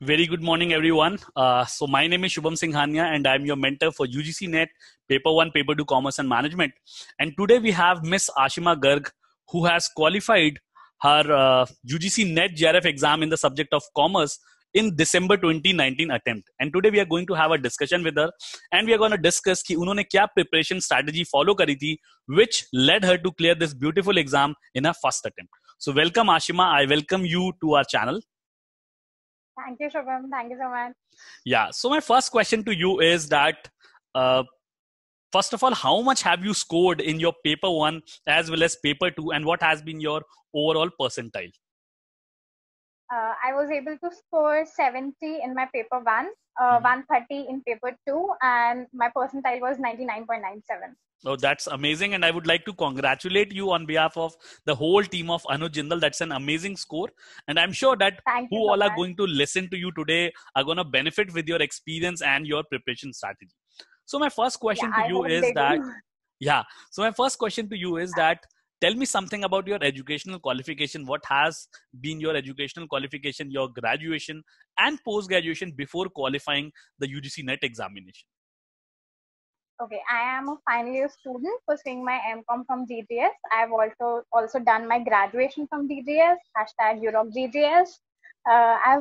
Very good morning, everyone. So my name is Shubham Singhania, and I'm your mentor for UGC NET Paper 1, Paper 2, Commerce and Management. And today we have Miss Ashima Garg, who has qualified her UGC NET JRF exam in the subject of Commerce in December 2019 attempt. And today we are going to have a discussion with her, and we are going to discuss कि उन्होंने क्या preparation strategy follow करी थी, which led her to clear this beautiful exam in her first attempt. So welcome, Ashima. I welcome you to our channel. Thank you, Shubham. Thank you so much. Yeah. So my first question to you is that, first of all, how much have you scored in your paper 1 as well as paper 2, and what has been your overall percentile? I was able to score 70 in my paper 1, 130 in paper 2, and my percentile was 99.97. Oh, that's amazing. And I would like to congratulate you on behalf of the whole team of Anuj Jindal. That's an amazing score. And I'm sure that who all are going to listen to you today are going to benefit with your experience and your preparation strategy. So my first question to you is that, So my first question to you is that, tell me something about your educational qualification. What has been your educational qualification, your graduation and post-graduation before qualifying the UGC NET examination? Okay, I am a final year student pursuing my MCOM from DGS. I've also done my graduation from DGS, #EuropeDGS. I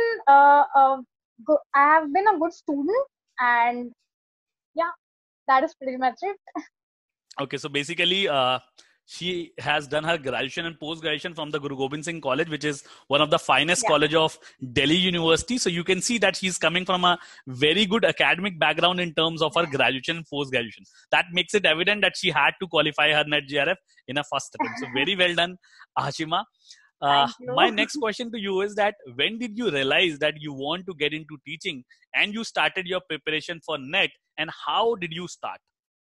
have been a good student, and yeah, that is pretty much it. Okay, so basically, she has done her graduation and post-graduation from the Guru Gobind Singh College, which is one of the finest college of Delhi University. So you can see that she's coming from a very good academic background in terms of her graduation and post-graduation. That makes it evident that she had to qualify her NET JRF in a first attempt. So very well done, Ashima. My next question to you is that, when did you realize that you want to get into teaching and you started your preparation for NET, and how did you start?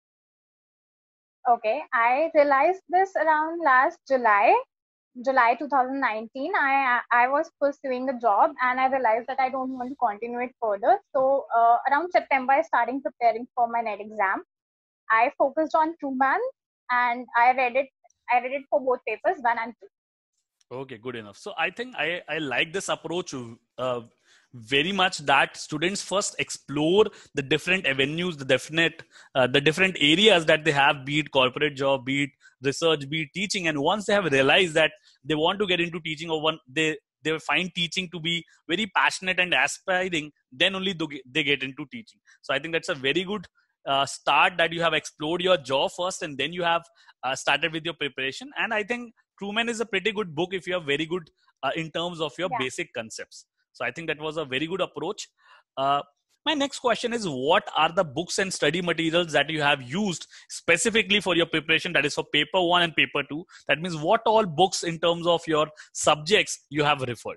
Okay, I realized this around last July 2019. I was pursuing a job, and I realized that I don't want to continue it further. So around September, I started preparing for my NET exam. I focused on Truman, and I read it for both papers, 1 and 2. Okay, good enough. So I think I like this approach very much, that students first explore the different avenues, the different areas that they have, be it corporate job, be it research, be it teaching. And once they have realized that they want to get into teaching, or they find teaching to be very passionate and aspiring, then only they get into teaching. So I think that's a very good start, that you have explored your job first and then you have started with your preparation. And I think Truman is a pretty good book if you are very good in terms of your basic concepts. So I think that was a very good approach. My next question is, what are the books and study materials that you have used specifically for your preparation, that is for paper 1 and paper 2? That means what all books in terms of your subjects you have referred?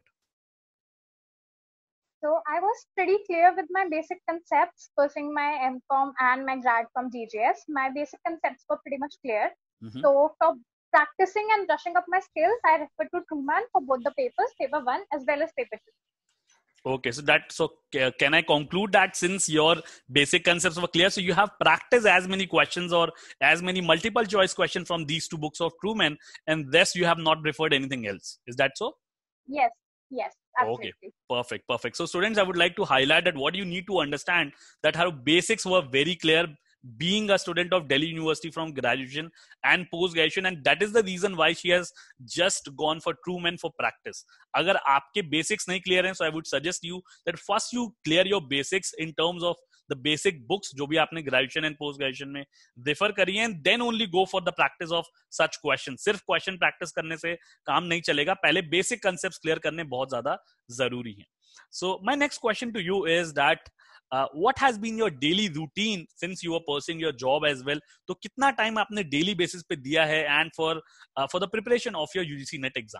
So I was pretty clear with my basic concepts pursuing my MCOM and my grad from DGS. My basic concepts were pretty much clear. So for practicing and brushing up my skills, I refer to Truman for both the papers, paper 1 as well as paper 2. Okay, so can I conclude that since your basic concepts were clear, so you have practiced as many questions or as many multiple choice questions from these two books of Truman, and thus you have not referred anything else? Is that so? Yes, absolutely. Okay, perfect. So students, I would like to highlight that what you need to understand, that her basics were very clear, being a student of Delhi University from graduation and post-graduation, and that is the reason why she has just gone for Truman for practice. Agar aapke basics nahi clear hain, so I would suggest you that first you clear your basics in terms of the basic books jo bhi aapne graduation and post-graduation mein refer kari hai, and then only go for the practice of such questions. Sirf question practice karne se kaam nahi chalega, pehle basic concepts clear karne bahut zyada zaruri hain. So my next question to you is that, what has been your daily routine since you were pursuing your job as well? तो कितना time आपने daily basis पे दिया है, and for the preparation of your UGC NET exam?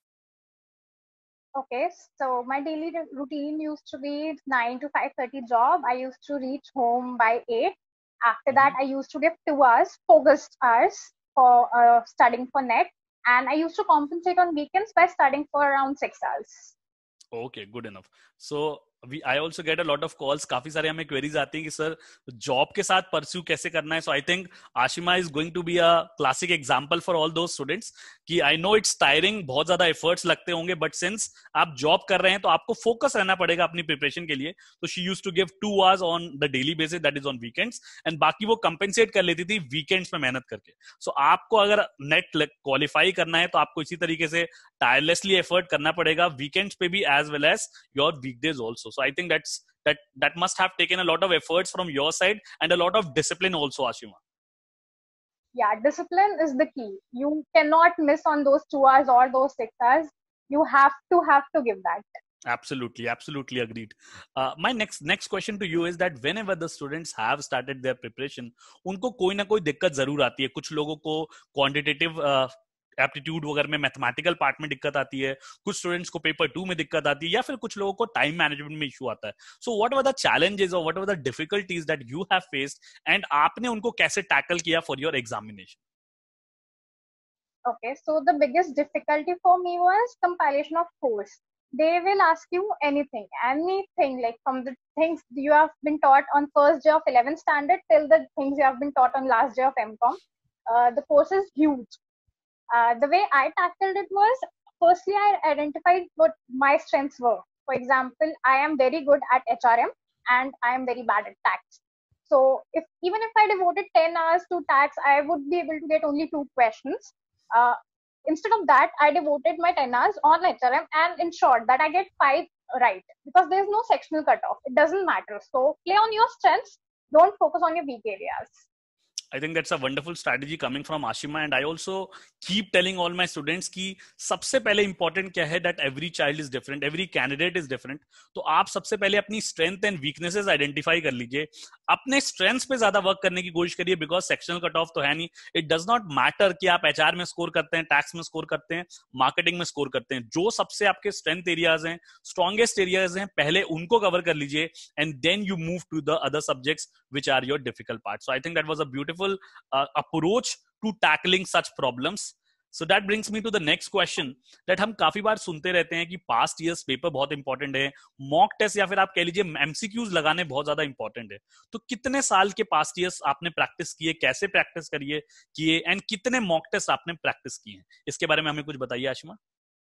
Okay, so my daily routine used to be 9 to 5:30 job. I used to reach home by 8. After that, I used to give 2 hours, focused hours for studying for NET, and I used to compensate on weekends by studying for around 6 hours. Okay, good enough. So I also get a lot of calls. काफी सारे हमें queries आती हैं कि sir job के साथ pursue कैसे करना है. So I think Ashima is going to be a classic example for all those students कि I know it's tiring, बहुत ज्यादा efforts लगते होंगे, but since आप जॉब कर रहे हैं तो आपको focus रहना पड़ेगा अपनी preparation के लिए. तो she used to give 2 hours on the daily basis, that is on weekends, and बाकी वो compensate कर लेती थी weekends में मेहनत करके. So आपको अगर नेट क्वालिफाई करना है तो आपको इसी तरीके से tirelessly effort करना पड़ेगा weekends पे भी as well as your weekdays also. So I think that must have taken a lot of efforts from your side and a lot of discipline also, Ashima. Yeah, discipline is the key. You cannot miss on those 2 hours or those 6 hours. You have to give that. Absolutely agreed. My next question to you is that whenever the students have started their preparation, उनको कोई ना कोई दिक्कत जरूर आती है. कुछ लोगों को क्वांटिटेटिव एप्टीट्यूड वगैरह में मैथमेटिकल पार्ट में दिक्कत आती है, कुछ स्टूडेंट्स को पेपर 2 में दिक्कत आती है, या फिर कुछ लोगों को टाइम मैनेजमेंट में इशू आता है. So what were the challenges और what were the difficulties that you have faced and आपने उनको कैसे टैकल किया for your examination? Okay, so the biggest difficulty for me was compilation of course. They will ask you anything, like from the things you have been taught on first day of 11th standard till the things you have been taught on last day of MCOM. The course is huge. The way I tackled it was, firstly, I identified what my strengths were. For example, I am very good at HRM and I am very bad at tax. So even if I devoted 10 hours to tax, I would be able to get only 2 questions. Instead of that, I devoted my 10 hours on HRM and ensured that I get 5 right, because there's no sectional cutoff. It doesn't matter. So play on your strengths. Don't focus on your weak areas. I think that's a wonderful strategy coming from Ashima, and I also keep telling all my students कि सबसे पहले important क्या है, that every child is different, every candidate is different. तो आप सबसे पहले अपनी strength and weaknesses identify कर लीजिए, अपने strengths पे ज्यादा work करने की कोशिश करिए, because sectional cut off तो है नहीं. It does not matter कि आप HR में score करते हैं, tax में score करते हैं, marketing में score करते हैं. जो सबसे आपके strength areas हैं, strongest areas हैं, पहले उनको cover कर लीजिए, and then you move to the other subjects which are your difficult parts. So I think that was a beautiful approach to tackling such problems. So that brings me to the next question that हम काफी बार सुनते रहते हैं कि past years paper बहुत important है, mock test या फिर आप कह लीजिए एमसीक्यूज लगाने बहुत ज्यादा इंपॉर्टेंट है. तो कितने साल के पास्ट ईयर्स आपने प्रैक्टिस किए, कैसे प्रैक्टिस किए एंड कितने मॉक टेस्ट आपने प्रैक्टिस किए हैं, इसके बारे में हमें कुछ बताइए Ashima.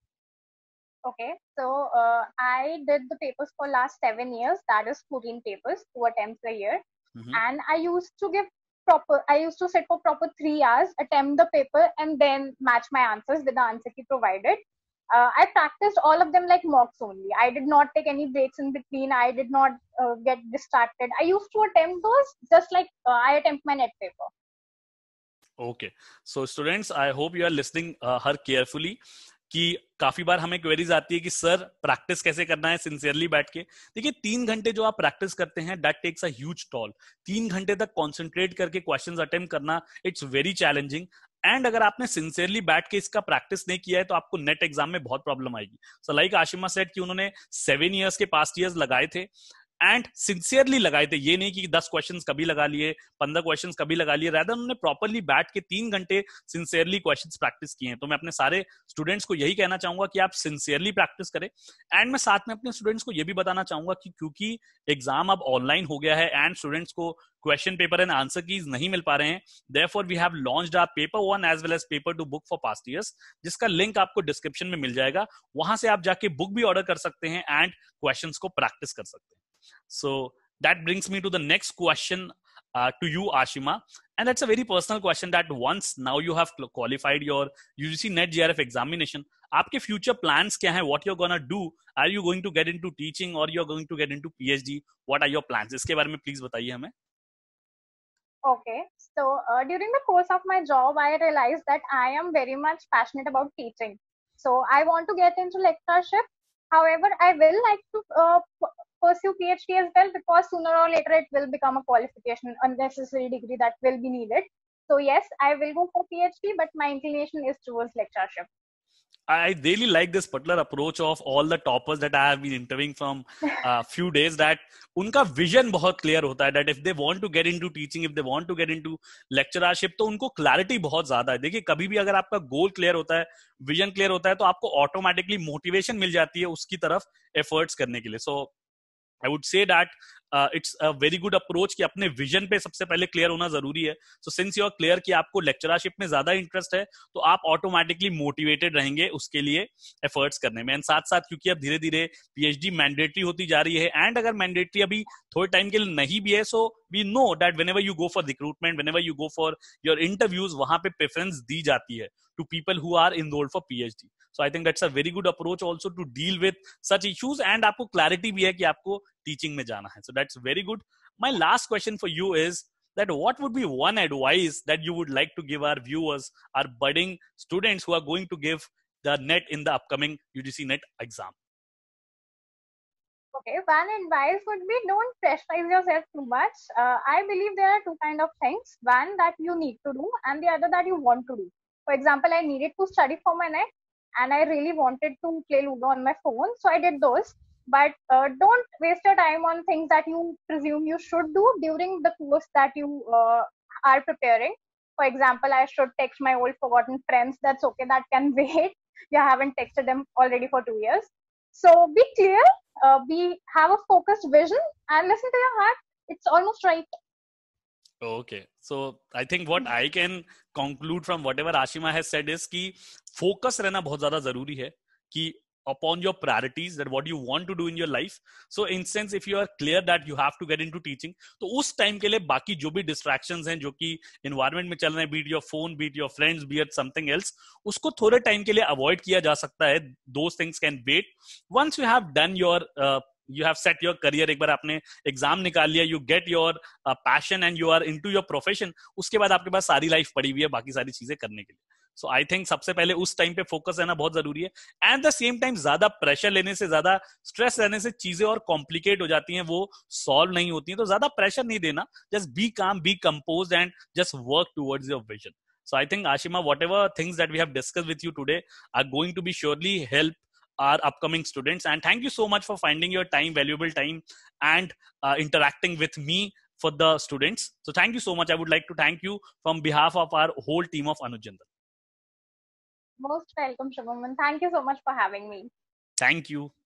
Okay, so I did the papers for last 7 years. That is 14 papers, 2 attempts a year. And I used to sit for proper 3 hours, attempt the paper, and then match my answers with the answer key provided. I practiced all of them like mocks only. I did not take any breaks in between. I did not get distracted. I used to attempt those just like I attempt my net paper. Okay, so students, I hope you are listening her carefully. कि काफी बार हमें queries आती है कि sir practice कैसे करना है sincerely बैठ के. देखिए 3 घंटे जो आप प्रैक्टिस करते हैं, that takes a huge toll. 3 घंटे तक कॉन्सेंट्रेट करके क्वेश्चंस अटेम्प्ट करना, इट्स वेरी चैलेंजिंग. एंड अगर आपने सिंसियरली बैठ के इसका प्रैक्टिस नहीं किया है तो आपको नेट एग्जाम में बहुत प्रॉब्लम आएगी. सो लाइक आशिमा सेड कि उन्होंने 7 इयर्स के पास्ट ईयर्स लगाए थे एंड सिंसियरली लगाए थे. ये नहीं कि 10 क्वेश्चंस कभी लगा लिए, 15 क्वेश्चंस कभी लगा लिए, रादर उन्होंने प्रॉपर्ली बैठ के 3 घंटे सिंसियरली क्वेश्चंस प्रैक्टिस किए हैं. तो मैं अपने सारे स्टूडेंट्स को यही कहना चाहूंगा कि आप सिंसियरली प्रैक्टिस करें. एंड मैं साथ में अपने स्टूडेंट्स को ये भी बताना चाहूंगा कि क्योंकि एग्जाम अब ऑनलाइन हो गया है एंड स्टूडेंट्स को question paper and answer keys नहीं मिल पा रहे हैं, therefore we have launched our paper 1 as well as paper 2 book for past years, जिसका लिंक आपको डिस्क्रिप्शन में मिल जाएगा. वहां से आप जाके बुक भी ऑर्डर कर सकते हैं एंड क्वेश्चंस को प्रैक्टिस कर सकते हैं. So that brings me to the next question to you, Ashima, and that's a very personal question. That once now you have qualified your UGC NET JRF examination, आपके future plans क्या हैं? What you're gonna do? Are you going to get into teaching or you're going to get into PhD? What are your plans? इसके बारे में please बताइए हमें. Okay, so during the course of my job, I realized that I am very much passionate about teaching. So I want to get into lectureship. However, I will like to pursue PhD as well, because sooner or later it will become a qualification, a necessary degree that will be needed. So yes, I will go for PhD, but my inclination is towards lectureship. I really like this particular approach of all the toppers that I have been interviewing from few days, that उनका vision बहुत clear होता है, that if they want to get into teaching, if they want to get into lecturership, तो उनको clarity बहुत ज्यादा है. देखिए कभी भी अगर आपका goal clear होता है, vision clear होता है, तो आपको automatically motivation मिल जाती है उसकी तरफ efforts करने के लिए. So I would say that it's a very good approach कि अपने विजन पे सबसे पहले क्लियर होना जरूरी है. So since you are clear कि आपको लेक्चरशिप में ज्यादा इंटरेस्ट है, तो आप ऑटोमेटिकली मोटिवेटेड रहेंगे उसके लिए एफर्ट्स करने में. एंड साथ साथ क्योंकि अब धीरे धीरे पीएचडी मैंडेटरी होती जा रही है, एंड अगर मैंडेटरी अभी थोड़े टाइम के लिए नहीं भी है, so we know that whenever you go for recruitment, whenever you go for your interviews, वहां पे प्रेफरेंस दी जाती है to people who are enrolled for PhD. So I think that's a very good approach also to deal with such issues, and आपको clarity भी है कि आपको teaching में जाना है. So that's very good. My last question for you is that what would be one advice that you would like to give our viewers, our budding students who are going to give the NET in the upcoming UGC NET exam? Okay, one advice would be don't pressurize yourself too much. I believe there are two kind of things. One that you need to do, and the other that you want to do. For example, I needed to study for my NET, and I really wanted to play Ludo on my phone, so I did those. But don't waste your time on things that you presume you should do during the course that you are preparing. For example, I should text my old forgotten friends. That's okay, that can wait. You haven't texted them already for 2 years. So be clear, have a focused vision, and listen to your heart. It's almost right. Okay, so I think what I can conclude from whatever Ashima has said is कि focus रहना बहुत ज़्यादा ज़रूरी है कि upon your priorities, that what you want to do in your life. So in sense, if you are clear that you have to get into teaching, तो उस time के लिए बाकी जो भी distractions हैं जो कि environment में चल रहे हैं, be it your phone, be it your friends, be it something else, उसको थोड़े time के लिए avoid किया जा सकता है. Those things can wait. Once you have done your you have set your career, एक बार आपने एग्जाम निकाल लिया, you get your passion and you are into your profession, उसके बाद आपके पास सारी लाइफ पड़ी हुई है बाकी सारी चीजें करने के लिए. So I think सबसे पहले उस टाइम पे फोकस रहना बहुत जरूरी है. एट द सेम टाइम ज्यादा प्रेशर लेने से, ज्यादा स्ट्रेस रहने से चीजें और कॉम्प्लिकेट हो जाती हैं, वो सॉल्व नहीं होती हैं. तो ज्यादा प्रेशर नहीं देना, just be calm, be composed and just work towards your vision. So I think Ashima, whatever things that we have discussed with you today are going to be surely help our upcoming students, and thank you so much for finding your time, valuable time, and interacting with me for the students. So thank you so much. I would like to thank you from behalf of our whole team of Anuj Jindal. Most welcome, Shubhaman. Thank you so much for having me. Thank you.